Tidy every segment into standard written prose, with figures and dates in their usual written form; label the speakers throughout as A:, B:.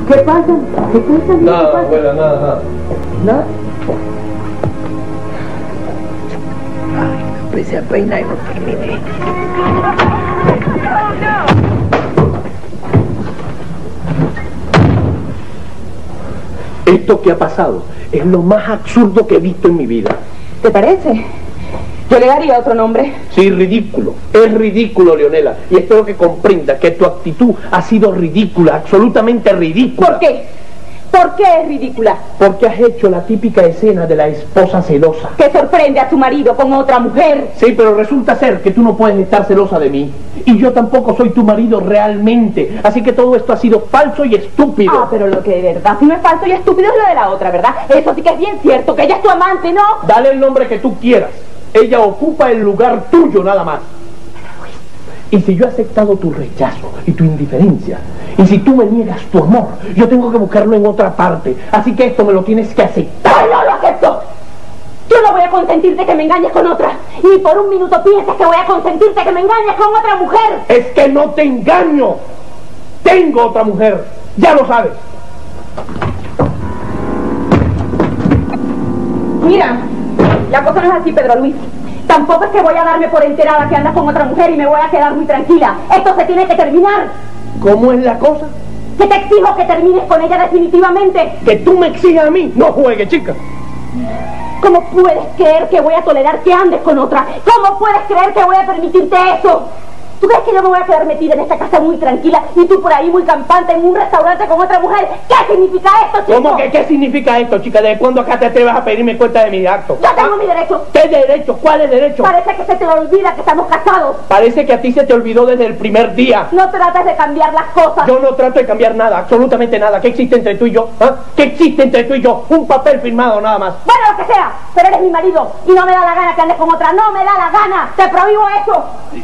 A: ¿Qué pasa? ¿Qué pasa?
B: Nada, abuela, nada.
A: ¿Nada?
C: Ay, me empecé a peinar y no terminé.
B: Esto que ha pasado es lo más absurdo que he visto en mi vida.
A: ¿Te parece? Yo le daría otro nombre.
B: Sí, ridículo. Es ridículo, Leonela. Y espero que comprendas que tu actitud ha sido ridícula, absolutamente ridícula.
A: ¿Por qué? ¿Por qué es ridícula?
B: Porque has hecho la típica escena de la esposa celosa.
A: Que sorprende a tu marido con otra mujer.
B: Sí, pero resulta ser que tú no puedes estar celosa de mí. Y yo tampoco soy tu marido realmente. Así que todo esto ha sido falso y estúpido.
A: Ah, pero lo que de verdad si no es falso y estúpido es lo de la otra, ¿verdad? Eso sí que es bien cierto, que ella es tu amante, ¿no?
B: Dale el nombre que tú quieras. Ella ocupa el lugar tuyo nada más. Y si yo he aceptado tu rechazo y tu indiferencia, y si tú me niegas tu amor, yo tengo que buscarlo en otra parte. Así que esto me lo tienes que aceptar.
A: ¡No lo acepto! Yo no voy a consentirte que me engañes con otra. Y por un minuto piensas que voy a consentirte que me engañes con otra mujer.
B: Es que no te engaño. Tengo otra mujer. Ya lo sabes.
A: Mira, la cosa no es así, Pedro Luis. Tampoco es que voy a darme por enterada que andas con otra mujer y me voy a quedar muy tranquila. Esto se tiene que terminar.
B: ¿Cómo es la cosa?
A: Que te exijo que termines con ella definitivamente.
B: Que tú me exigas a mí. No juegues, chica.
A: ¿Cómo puedes creer que voy a tolerar que andes con otra? ¿Cómo puedes creer que voy a permitirte eso? ¿Tú crees que yo me voy a quedar metida en esta casa muy tranquila y tú por ahí muy campante en un restaurante con otra mujer? ¿Qué significa esto, chico?
B: ¿Cómo que qué significa esto, chica? ¿Desde cuándo acá te atrevas a pedirme cuenta de mis actos?
A: Yo tengo mi derecho.
B: ¿Qué derecho? ¿Cuál es derecho?
A: Parece que se te olvida que estamos casados.
B: Parece que a ti se te olvidó desde el primer día.
A: No trates de cambiar las cosas.
B: Yo no trato de cambiar nada, absolutamente nada. ¿Qué existe entre tú y yo? ¿Ah? ¿Qué existe entre tú y yo? Un papel firmado nada más.
A: Bueno, lo que sea, pero eres mi marido y no me da la gana que andes con otra. No me da la gana. Te prohíbo eso.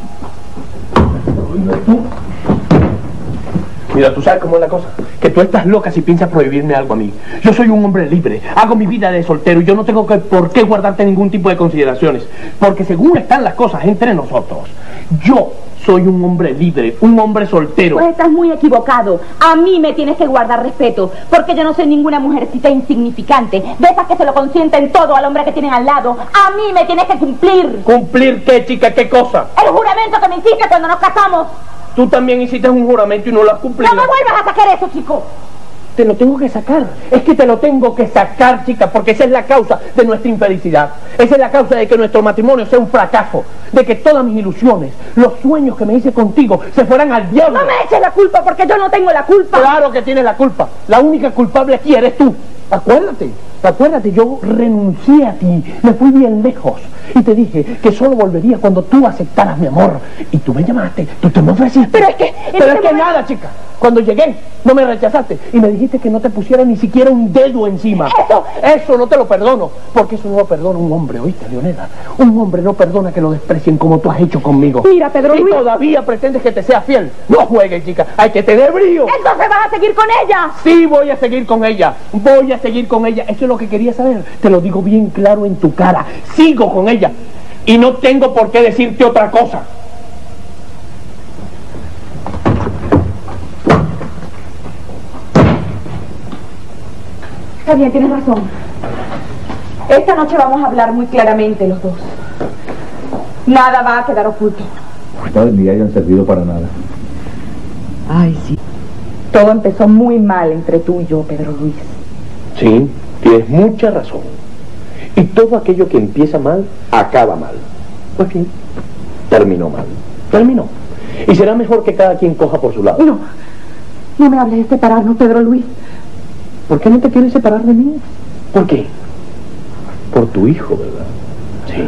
B: Mira, tú sabes cómo es la cosa, que tú estás loca si piensas prohibirme algo a mí. Yo soy un hombre libre, hago mi vida de soltero y yo no tengo por qué guardarte ningún tipo de consideraciones, porque según están las cosas entre nosotros, yo soy un hombre libre, un hombre soltero.
A: Pues estás muy equivocado. A mí me tienes que guardar respeto, porque yo no soy ninguna mujercita insignificante, de esas que se lo consienten todo al hombre que tienen al lado. A mí me tienes que cumplir.
B: ¿Cumplir qué, chica? ¿Qué cosa?
A: El juramento que me hiciste cuando nos casamos.
B: Tú también hiciste un juramento y no lo has cumplido.
A: No me vuelvas a sacar eso, chico.
B: Te lo tengo que sacar. Es que te lo tengo que sacar, chica, porque esa es la causa de nuestra infelicidad. Esa es la causa de que nuestro matrimonio sea un fracaso. De que todas mis ilusiones, los sueños que me hice contigo, se fueran al diablo.
A: No me eches la culpa, porque yo no tengo la culpa.
B: Claro que tienes la culpa. La única culpable aquí eres tú. Acuérdate, yo renuncié a ti, me fui bien lejos y te dije que solo volvería cuando tú aceptaras mi amor. Y tú me llamaste, tú te me ofreciste.
A: Pero es que...
B: nada, chica. Cuando llegué, no me rechazaste y me dijiste que no te pusiera ni siquiera un dedo encima. Eso no te lo perdono, porque eso no lo perdona un hombre, ¿oíste, Leonela? Un hombre no perdona que lo desprecien como tú has hecho conmigo.
A: Mira, Pedro Luis...
B: Y todavía pretendes que te sea fiel. No juegues, chica, hay que tener brío.
A: Entonces vas a seguir con ella.
B: Sí, voy a seguir con ella. Voy a seguir con ella. Eso es lo que quería saber. Te lo digo bien claro en tu cara. Sigo con ella. Y no tengo por qué decirte otra cosa.
A: Está bien, tienes razón. Esta noche vamos a hablar muy claramente los dos. Nada va a quedar oculto.
D: Tal ni hayan servido para nada.
A: Ay, sí. Todo empezó muy mal entre tú y yo, Pedro Luis.
B: Sí, tienes mucha razón. Y todo aquello que empieza mal, acaba mal. Pues bien, terminó mal. Terminó. Y será mejor que cada quien coja por su lado.
A: No, no me hables de separarnos, Pedro Luis.
B: ¿Por qué no te quieres separar de mí? ¿Por qué? Por tu hijo, ¿verdad? Sí.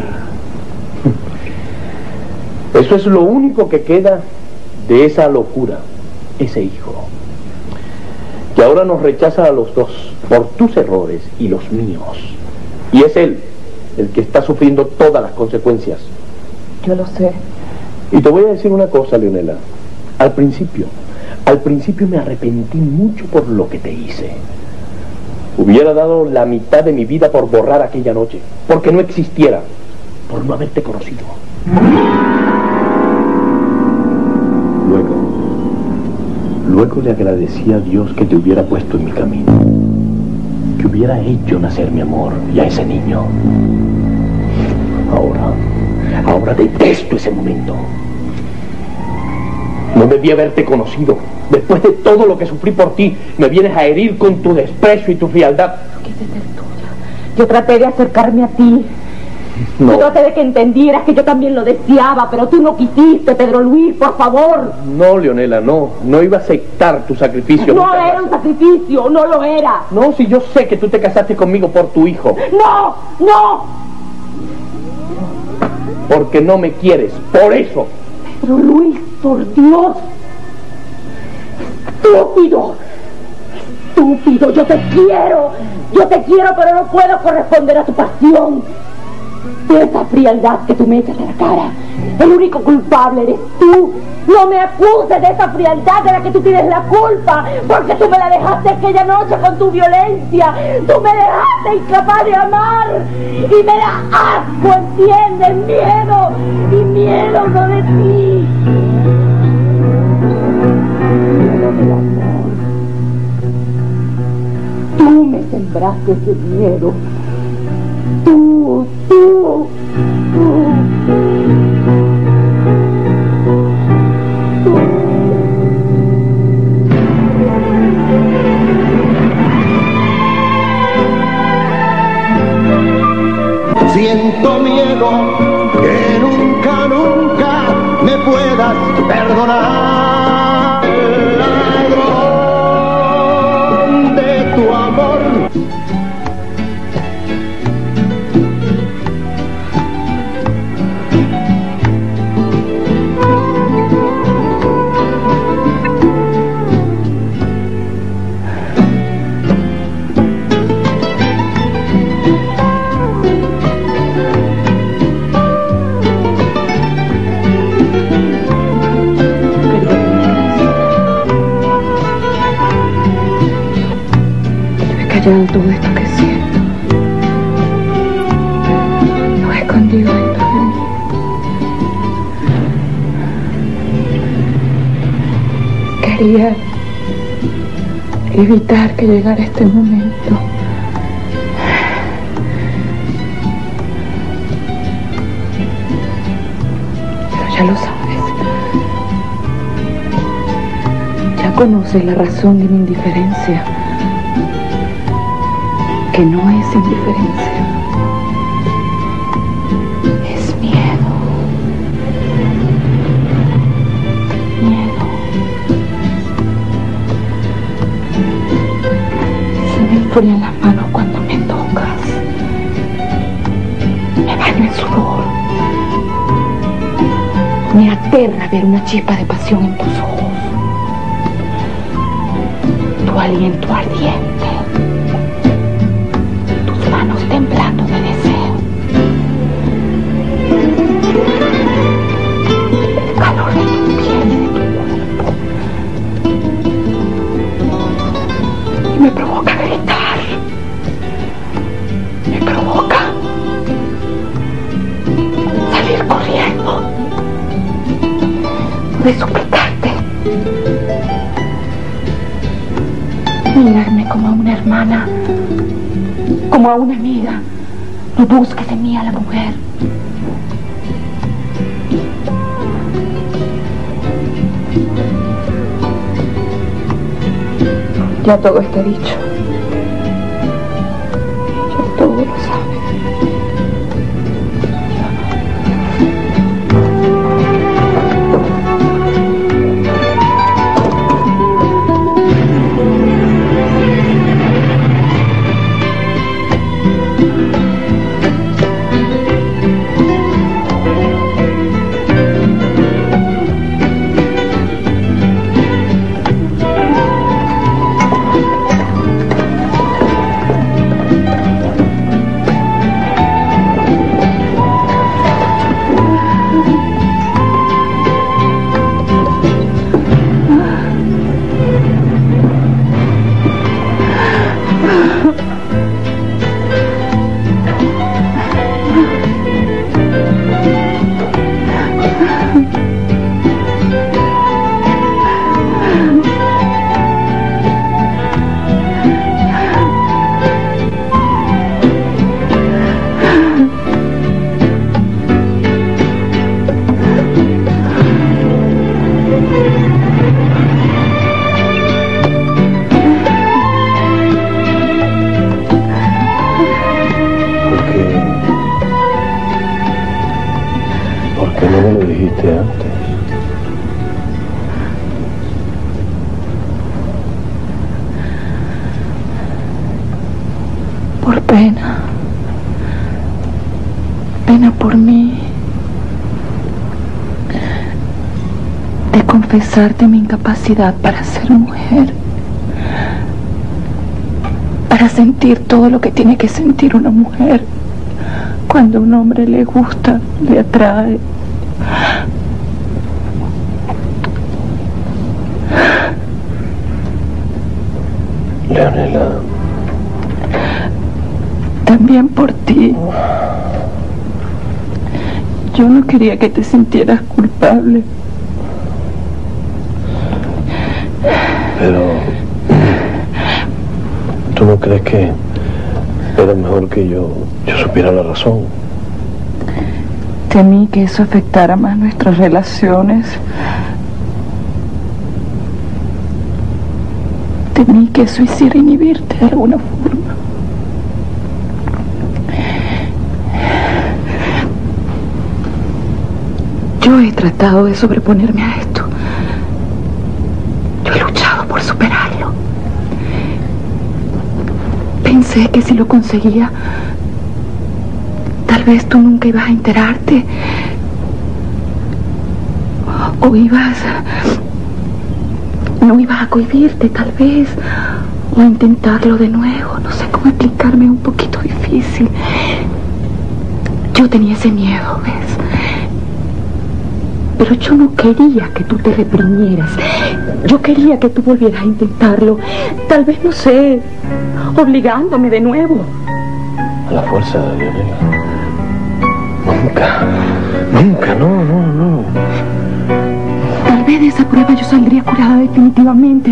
B: Eso es lo único que queda de esa locura, ese hijo. Que ahora nos rechaza a los dos por tus errores y los míos. Y es él el que está sufriendo todas las consecuencias.
A: Yo lo sé.
B: Y te voy a decir una cosa, Leonela. Al principio me arrepentí mucho por lo que te hice. Hubiera dado la mitad de mi vida por borrar aquella noche, porque no existiera, por no haberte conocido. Luego le agradecí a Dios que te hubiera puesto en mi camino, que hubiera hecho nacer mi amor y a ese niño. Ahora detesto ese momento. No debí haberte conocido. Después de todo lo que sufrí por ti, me vienes a herir con tu desprecio y tu frialdad.
A: No quise ser tuya. Yo traté de acercarme a ti.
B: No.
A: Yo traté de que entendieras que yo también lo deseaba, pero tú no quisiste, Pedro Luis, por favor.
B: No, Leonela, no. No iba a aceptar tu sacrificio.
A: No era un sacrificio, no lo era.
B: No, si yo sé que tú te casaste conmigo por tu hijo.
A: ¡No! ¡No!
B: Porque no me quieres, por eso.
A: Pedro Luis, por Dios. Estúpido. Estúpido, yo te quiero, pero no puedo corresponder a tu pasión. De esa frialdad que tú me echas a la cara, el único culpable eres tú. No me acuses de esa frialdad de la que tú tienes la culpa, porque tú me la dejaste aquella noche con tu violencia. Tú me dejaste incapaz de amar y me da asco, ¿entiendes? Miedo, y miedo no de ti. Miedo del amor. Tú me sembraste ese miedo. Tú.
E: Siento miedo que nunca me puedas perdonar. Ladrón de tu amor.
F: Todo esto que siento lo he escondido dentro de mí. Quería evitar que llegara este momento. Pero ya lo sabes. Ya conoces la razón de mi indiferencia. Que no es indiferencia, es miedo. Miedo. Se me enfrían las manos cuando me tocas. Me baño en sudor. Me aterra ver una chispa de pasión en tus ojos. Tu aliento ardiente. Manos temblando de deseo. El calor de tu piel y de tu cuerpo. Y me provoca gritar. Me provoca salir corriendo. De suplicarte. Mirarme como a una hermana. Como a una amiga, no busques en mí a la mujer. Ya todo está dicho. Ya todo lo sabes.
B: ¿Por qué no me lo dijiste antes?
F: Por pena. Pena por mí. De confesarte mi incapacidad para ser mujer. Para sentir todo lo que tiene que sentir una mujer. Cuando a un hombre le gusta, le atrae.
B: Leonela.
F: También por ti. Yo no quería que te sintieras culpable.
B: Pero... ¿tú no crees que era mejor que yo supiera la razón?
F: Temí que eso afectara más nuestras relaciones. Temí que eso hiciera inhibirte de alguna forma. Yo he tratado de sobreponerme a esto. Yo he luchado por superarlo. Pensé que si lo conseguía, tal vez tú nunca ibas a enterarte. O no ibas a cohibirte, tal vez. O a intentarlo de nuevo. No sé cómo explicarme, es un poquito difícil. Yo tenía ese miedo, ¿ves? Pero yo no quería que tú te reprimieras. Yo quería que tú volvieras a intentarlo. Tal vez, no sé, obligándome de nuevo.
B: A la fuerza, Leonela. Nunca, no.
F: Tal vez de esa prueba yo saldría curada definitivamente.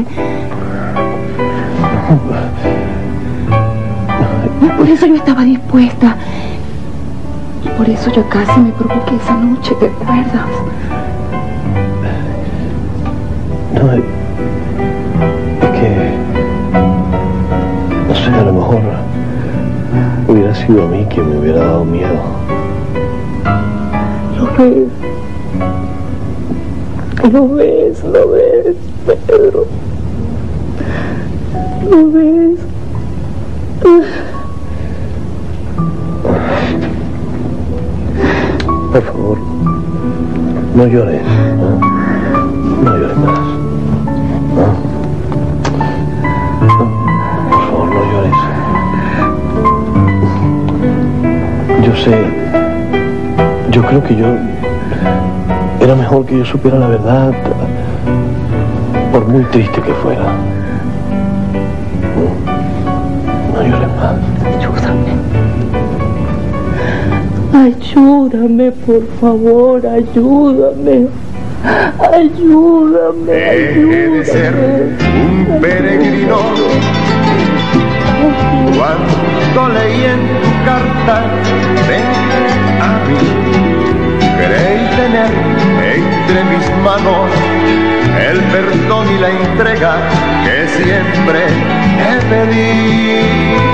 F: Y por eso yo estaba dispuesta. Y por eso yo casi me provoqué esa noche, ¿te acuerdas?
B: No, es que... no sé, a lo mejor hubiera sido a mí quien me hubiera dado miedo.
F: Lo ves, Pedro. Lo ves.
B: Por favor, no llores, ¿no? No llores más. Por favor, no llores. Yo sé, yo creo que era mejor que yo supiera la verdad, por muy triste que fuera. No llores más.
F: Ayúdame, por favor, ayúdame.
E: Deje de ser un peregrino. Cuando leí en tu carta, ven a mí, creí tener entre mis manos el perdón y la entrega que siempre he pedido.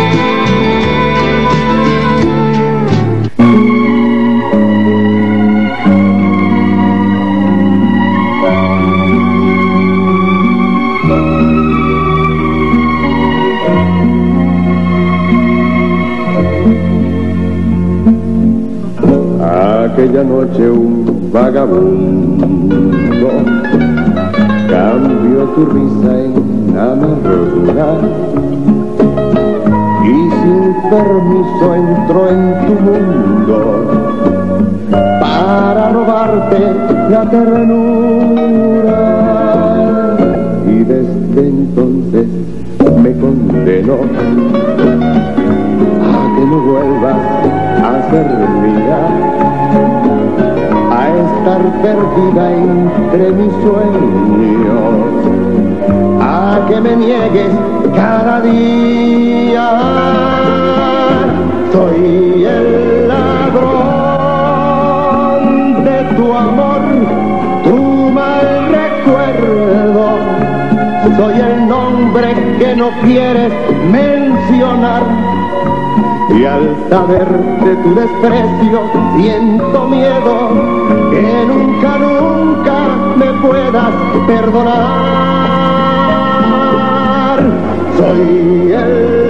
E: Aquella noche un vagabundo cambió tu risa en amargura y sin permiso entró en tu mundo para robarte la ternura, y desde entonces me condenó a que no vuelvas a ser mía, a estar perdida entre mis sueños, a que me niegues cada día. Soy el ladrón de tu amor, tu mal recuerdo. Soy el nombre que no quieres mencionar. Y al saber de tu desprecio siento miedo que nunca, nunca me puedas perdonar. Soy el